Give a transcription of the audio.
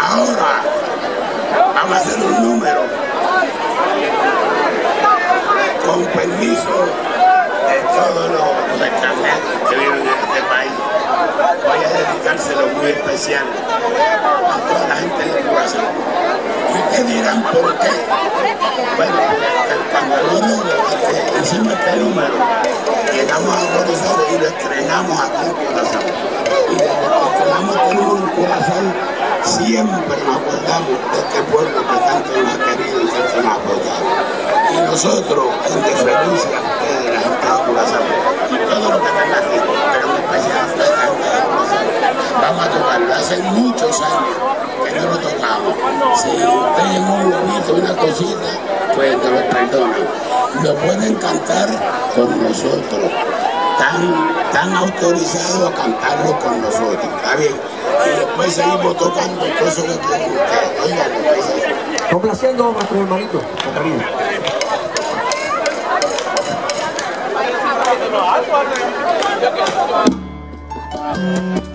Ahora vamos a hacer un número con permiso de todos los extranjeros que viven en este país. Voy a dedicárselo muy especial a toda la gente de Curazao. Y ustedes dirán por qué. Bueno, cuando nosotros hicimos este número, llegamos a Curazao y lo estrenamos aquí en Curazao. Y desde que estrenamos este número en Curazao, siempre nos acordamos de este pueblo que tanto nos ha querido y tanto nos ha apoyado. Y nosotros, en deferencia a ustedes, la gente de Curazao, y todo lo que están aquí, pero en especial a la gente de Curazao, vamos a tocarlo. Hace muchos años que no lo tocamos. Si usted llegó un huevito, una cosita, pues nos lo perdonan. Lo pueden cantar con nosotros. Están autorizados a cantarlo con nosotros. ¿Está bien? Y después seguimos tocando cosas que quieren ustedes. Oigan, lo que es. Complaciendo a nuestro hermanito, con cariño.